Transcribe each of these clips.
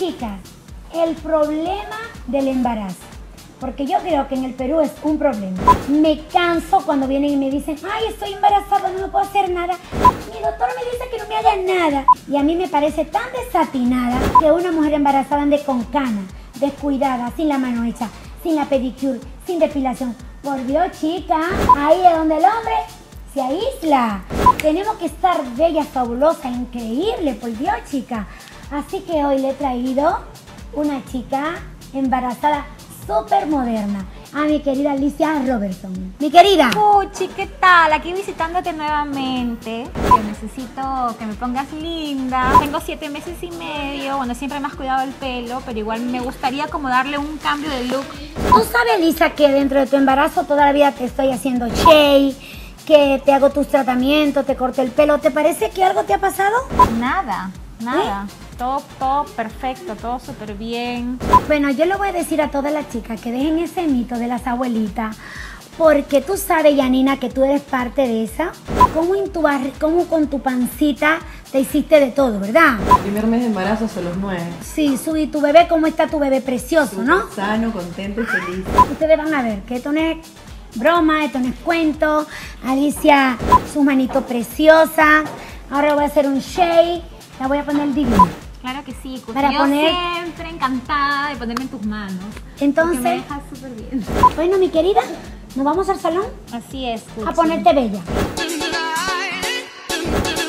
chicas, el problema del embarazo. Porque yo creo que en el Perú es un problema. Me canso cuando vienen y me dicen, ay, estoy embarazada, no me puedo hacer nada. Mi doctor me dice que no me haga nada. Y a mí me parece tan desatinada que una mujer embarazada ande con canas, descuidada, sin la mano hecha, sin la pedicure, sin depilación. Por Dios, chica, ahí es donde el hombre se aísla. Tenemos que estar bella, fabulosa, increíble, por Dios, chica. Así que hoy le he traído una chica embarazada súper moderna, a mi querida Alicia Robertson. Mi querida. Puchi, ¿qué tal? Aquí visitándote nuevamente. Que necesito que me pongas linda. Tengo 7 meses y medio. Bueno, siempre me has cuidado el pelo, pero igual me gustaría como darle un cambio de look. Tú sabes, Lisa, que dentro de tu embarazo todavía te estoy haciendo shave, que te hago tus tratamientos, te corto el pelo. ¿Te parece que algo te ha pasado? Nada. Todo perfecto, todo súper bien. Bueno, yo le voy a decir a todas las chicas que dejen ese mito de las abuelitas, porque tú sabes, Yanina, que tú eres parte de esa. Cómo con tu pancita te hiciste de todo, ¿verdad? El primer mes de embarazo hasta los 9. Sí, y tu bebé, ¿cómo está tu bebé? Precioso, ¿no? Sano, contento y feliz. Ustedes van a ver que esto no es broma, esto no es cuento. Alicia, su manito preciosa. Ahora voy a hacer un shake. La voy a poner divina. Claro que sí, Cuchi. Para yo poner... siempre encantada de ponerme en tus manos. Entonces, me dejas súper bien. Bueno, mi querida, ¿nos vamos al salón? Así es, Cuchi. A ponerte bella.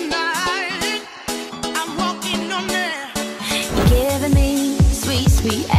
Giving me sweet, sweet